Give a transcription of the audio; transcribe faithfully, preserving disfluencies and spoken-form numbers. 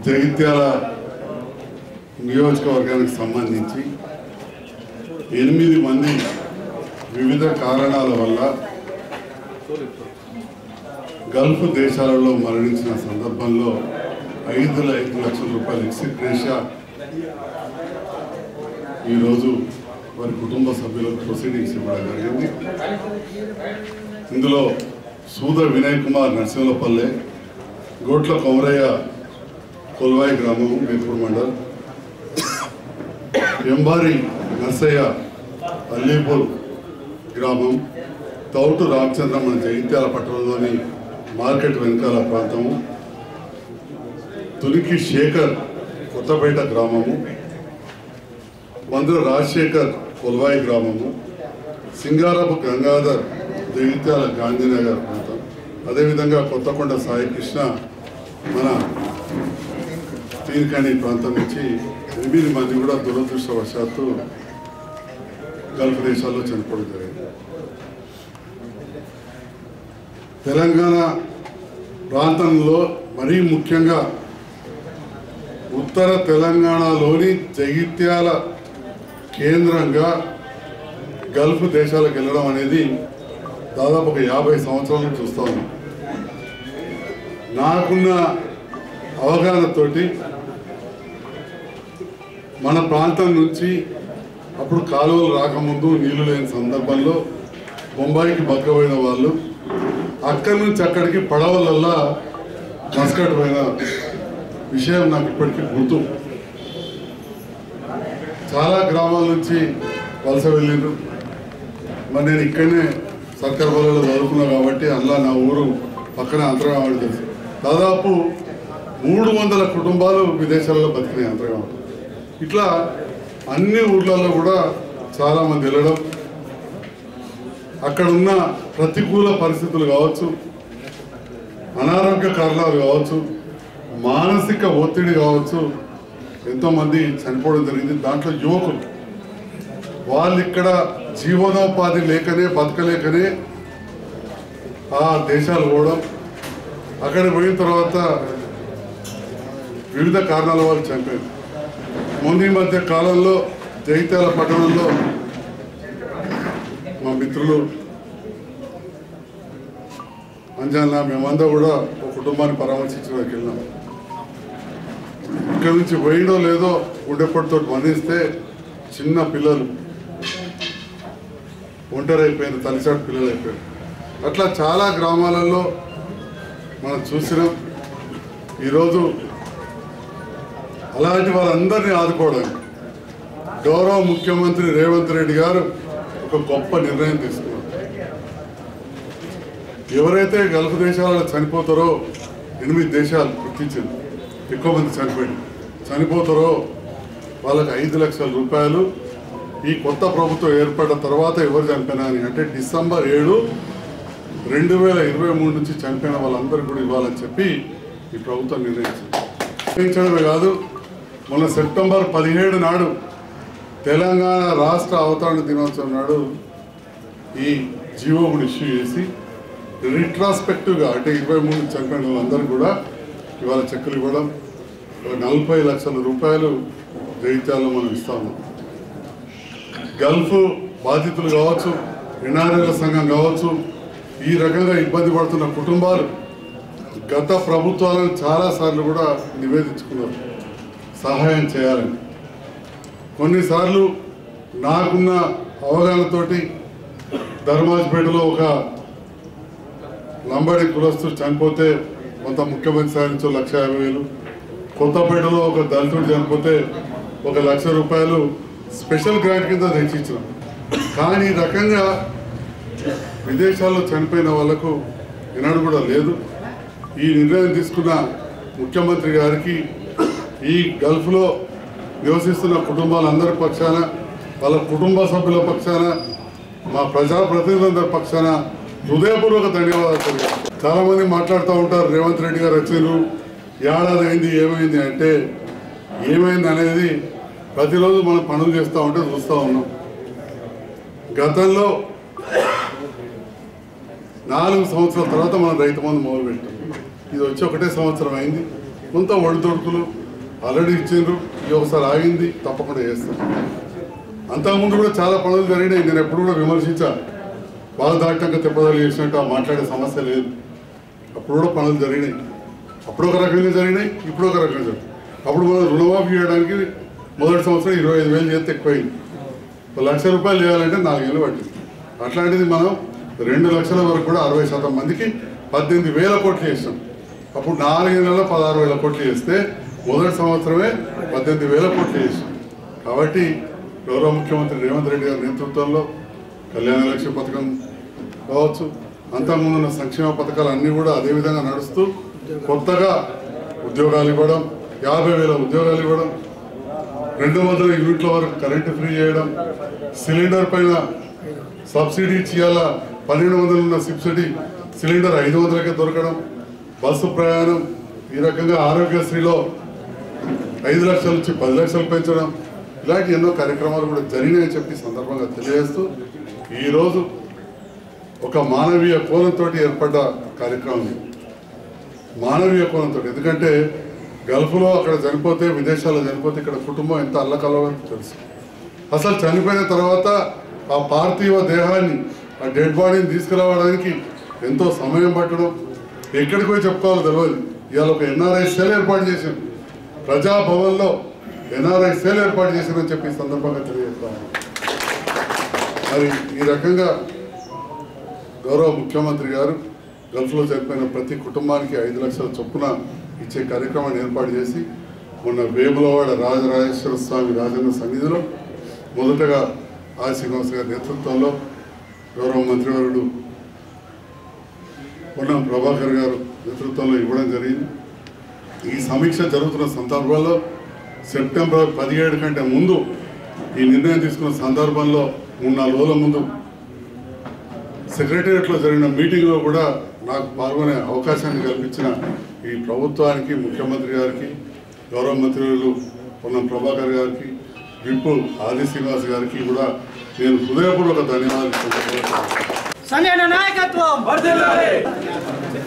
జగిత్యాల నియోజకవర్గానికి సంబంధించి ఎనిమిది మంది వివిధ కారణాల వల్ల గల్ఫ్ దేశాలలో మరణించిన సందర్భంలో ఐదు ఐదు లక్షల రూపాయల ఎక్స్గ్రేషియా ఈరోజు వారి కుటుంబ సభ్యులకు ప్రొసీడింగ్స్ ఇవ్వడం జరిగింది. ఇందులో సూదర్ వినయ్ కుమార్ నరసింహపల్లె, గోట్ల కొమరయ్య కొల్వాయి గ్రామం వేపూర్ మండల్, ఎంబారి నర్సయ్య అల్లీపూర్ గ్రామం, తౌటు రామచంద్ర మన జగిత్యాల పట్టణంలోని మార్కెట్ వెనకాల ప్రాంతము, తునికి శేఖర్ కొత్తపేట గ్రామము, మందుల రాజశేఖర్ కొల్వాయి గ్రామము, సింగారపు గంగాధర్ జగిత్యాల గాంధీనగర్ ప్రాంతం, అదేవిధంగా కొత్తకొండ సాయి కృష్ణ మన తీన్కణి ప్రాంతం నుంచి ఎనిమిది మంది కూడా దురదృష్టవశాత్తు గల్ఫ్ దేశాల్లో చనిపోవడం జరిగింది. తెలంగాణ ప్రాంతంలో మరీ ముఖ్యంగా ఉత్తర తెలంగాణలోని జగిత్యాల కేంద్రంగా గల్ఫ్ దేశాలకు వెళ్ళడం అనేది దాదాపు ఒక యాభై సంవత్సరాలు చూస్తా ఉన్నాం. నాకున్న అవగాహనతోటి మన ప్రాంతం నుంచి అప్పుడు కాలువలు రాకముందు నీళ్లు లేని సందర్భంలో బొంబాయికి బతకపోయిన వాళ్ళు అక్కడి నుంచి అక్కడికి పడవలల్లా మస్కట్ పోయిన విషయం నాకు ఇప్పటికీ గుర్తు. చాలా గ్రామాల నుంచి వలస వెళ్ళిండ్రు. మరి నేను ఇక్కడనే సర్కార్ బలలో చదువుకున్నా కాబట్టి అందులో నా ఊరు పక్కనే అంతర్గామ తెలుసు. దాదాపు మూడు వందల కుటుంబాలు విదేశాలలో బతికినాయి అంతర్గామ. ఇట్లా అన్ని ఊర్లలో కూడా చాలామంది వెళ్ళడం, అక్కడ ఉన్న ప్రతికూల పరిస్థితులు కావచ్చు, అనారోగ్య కారణాలు కావచ్చు, మానసిక ఒత్తిడి కావచ్చు, ఎంతోమంది చనిపోవడం జరిగింది. దాంట్లో యువకులు వాళ్ళు ఇక్కడ జీవనోపాధి లేకనే బతకలేకనే ఆ దేశాలు పోవడం, అక్కడ పోయిన తర్వాత వివిధ కారణాల వాళ్ళు చనిపోయారు. ముందు ఈ మధ్య కాలంలో జగిత్యాల పట్టణంలో మా మిత్రులు అంజానా మేమంతా కూడా ఒక కుటుంబాన్ని పరామర్శించడానికి వెళ్ళినాం. ఇక్కడ నుంచి పోయిందో లేదో గుండెపొడితో మరణిస్తే చిన్న పిల్లలు ఒంటరి అయిపోయిన తల్లిచాటు పిల్లలు అయిపోయారు. అట్లా చాలా గ్రామాలలో మనం చూసినాం. ఈరోజు అలాంటి వాళ్ళందరినీ ఆదుకోవడానికి గౌరవ ముఖ్యమంత్రి రేవంత్ రెడ్డి గారు ఒక గొప్ప నిర్ణయం తీసుకున్నారు. ఎవరైతే గల్ఫ్ దేశాలలో చనిపోతారో, ఎనిమిది దేశాలు గుర్తించింది, ఎక్కువ మంది చనిపోయింది చనిపోతారో వాళ్ళకి ఐదు లక్షల రూపాయలు ఈ కొత్త ప్రభుత్వం ఏర్పడిన తర్వాత ఎవరు చనిపోయినా అని, అంటే డిసెంబర్ ఏడు రెండు వేల ఇరవై మూడు నుంచి చనిపోయిన వాళ్ళందరూ కూడా ఇవ్వాలని చెప్పి ఈ ప్రభుత్వం నిర్ణయించింది. నిర్ణయించడమే కాదు, మొన్న సెప్టెంబర్ పదిహేడు నాడు తెలంగాణ రాష్ట్ర అవతరణ దినోత్సవం నాడు ఈ జీవోని ఇష్యూ చేసి రిట్రాస్పెక్టివ్గా అంటే ఇరవై మూడు చనిపోయిన వాళ్ళందరూ కూడా ఇవాళ చెక్కులు ఇవ్వడం, నలభై లక్షల రూపాయలు జగిత్యాలలో మనం ఇస్తాము. గల్ఫ్ బాధితులు కావచ్చు, ఎన్ఆర్ఐల సంఘం కావచ్చు, ఈ రకంగా ఇబ్బంది పడుతున్న కుటుంబాలు గత ప్రభుత్వాలను చాలాసార్లు కూడా నివేదించుకున్నారు సహాయం చేయాలని. కొన్నిసార్లు నాకున్న అవగాహనతోటి ధర్మాజ్పేటలో ఒక లంబాడి కులస్తుడు చనిపోతే కొంత ముఖ్యమంత్రి సాధించో లక్ష యాభై వేలు, కొత్తపేటలో ఒక దళితుడు చనిపోతే ఒక లక్ష రూపాయలు స్పెషల్ గ్రాంట్ కింద తెచ్చిచ్చినాం. కానీ ఈ రకంగా విదేశాల్లో చనిపోయిన వాళ్లకు ఈనాడు కూడా లేదు. ఈ నిర్ణయం తీసుకున్న ముఖ్యమంత్రి గారికి ఈ గల్ఫ్లో నివసిస్తున్న కుటుంబాలందరి పక్షాన, వాళ్ళ కుటుంబ సభ్యుల పక్షాన, మా ప్రజాప్రతినిధులందరి పక్షాన హృదయపూర్వక ధన్యవాదాలు. చాలామంది మాట్లాడుతూ ఉంటారు, రేవంత్ రెడ్డి గారు వచ్చారు, ఏడాది అయింది, ఏమైంది అంటే ఏమైంది అనేది ప్రతిరోజు మనం పనులు చేస్తూ ఉంటే చూస్తూ ఉన్నాం. గతంలో నాలుగు సంవత్సరాల తర్వాత మనం రైతు బంధు మొదలుపెట్టాం. ఇది వచ్చి ఒకటే సంవత్సరం అయింది. కొంత ఒడిదొడుకులు ఆల్రెడీ ఇచ్చిండ్రు, ఇది ఒకసారి ఆగింది, తప్పకుండా చేస్తాం. అంతకుముందు కూడా చాలా పనులు జరిగినాయి. నేను ఎప్పుడు కూడా విమర్శించా, వాళ్ళు దాటాక తెప్పదలు చేసినట్టు ఆ మాట్లాడే సమస్య లేదు. అప్పుడు కూడా పనులు జరిగినాయి, అప్పుడు ఒక రకంగా జరిగినాయి, ఇప్పుడు ఒక రకంగా జరిగినాయి. అప్పుడు మనం రుణమాఫీ చేయడానికి మొదటి సంవత్సరం ఇరవై ఐదు వేలు చేస్తే ఎక్కువైంది. ఒక లక్ష రూపాయలు చేయాలంటే నాలుగేళ్ళు పట్టింది. అట్లాంటిది మనం రెండు లక్షల వరకు కూడా అరవై శాతం మందికి పద్దెనిమిది వేల కోట్లు చేస్తాం. అప్పుడు నాలుగేళ్లలో పదహారు వేల కోట్లు చేస్తే మొదటి సంవత్సరమే పద్దెనిమిది వేల కోట్లు చేస్తాం. కాబట్టి గౌరవ ముఖ్యమంత్రి రేవంత్ రెడ్డి గారి నేతృత్వంలో కళ్యాణ లక్ష్మి పథకం కావచ్చు, అంతకుముందున్న సంక్షేమ పథకాలు అన్నీ కూడా అదేవిధంగా నడుస్తూ కొత్తగా ఉద్యోగాలు ఇవ్వడం, యాభై వేల ఉద్యోగాలు ఇవ్వడం, రెండు వందల యూనిట్ల వరకు కరెంటు ఫ్రీ చేయడం, సిలిండర్ పైన సబ్సిడీ ఇచ్చేయాల పన్నెండు వందలు ఉన్న సబ్సిడీ సిలిండర్ ఐదు వందలకే దొరకడం, బస్సు ప్రయాణం, ఈ రకంగా ఆరోగ్యశ్రీలో ఐదు లక్షల నుంచి పది లక్షలు పెంచడం, ఇలాంటి ఎన్నో కార్యక్రమాలు కూడా జరిగినాయని చెప్పి సందర్భంగా తెలియజేస్తూ ఈరోజు ఒక మానవీయ కోణంతో ఏర్పడ్డ కార్యక్రమం. మానవీయ కోణంతో, ఎందుకంటే గల్ఫ్లో అక్కడ చనిపోతే, విదేశాల్లో చనిపోతే ఇక్కడ కుటుంబం ఎంత అల్లకల్లోని తెలుసు. అసలు చనిపోయిన తర్వాత ఆ పార్థివ దేహాన్ని, ఆ డెడ్ బాడీని తీసుకురావడానికి ఎంతో సమయం పట్టడం, ఎక్కడికి పోయి చెప్పుకోవాలో తెలియదు. ఇవాళ ఒక ఎన్ఆర్ఐ సెల్ ఏర్పాటు చేశాం, ప్రజాభవన్లో ఎన్ఆర్ఐ సెల్ ఏర్పాటు చేశారని చెప్పి సందర్భంగా తెలియజేస్తాను. మరి ఈ రకంగా గౌరవ ముఖ్యమంత్రి గారు గల్ఫ్లో చనిపోయిన ప్రతి కుటుంబానికి ఐదు లక్షల చొప్పున ఇచ్చే కార్యక్రమాన్ని ఏర్పాటు చేసి మొన్న వేములవాడ రాజరాజేశ్వర స్వామి రాజన్న సన్నిధిలో మొదటగా ఆర్ శ్రీనివాస్ గారి నేతృత్వంలో గౌరవ మంత్రివర్యుడు పొన్నం ప్రభాకర్ గారు నేతృత్వంలో ఇవ్వడం జరిగింది. ఈ సమీక్ష జరుగుతున్న సందర్భంలో సెప్టెంబర్ పదిహేడు కంటే ముందు ఈ నిర్ణయం తీసుకున్న సందర్భంలో మూడు నాలుగు రోజుల ముందు సెక్రటేరియట్లో జరిగిన మీటింగ్లో కూడా నాకు పాల్గొనే అవకాశాన్ని కల్పించిన ఈ ప్రభుత్వానికి, ముఖ్యమంత్రి గారికి, గౌరవ మంత్రులు పొన్నం ప్రభాకర్ గారికి, విప్పు ఆది శ్రీనివాస్ గారికి కూడా నేను హృదయపూర్వక ధన్యవాదాలు.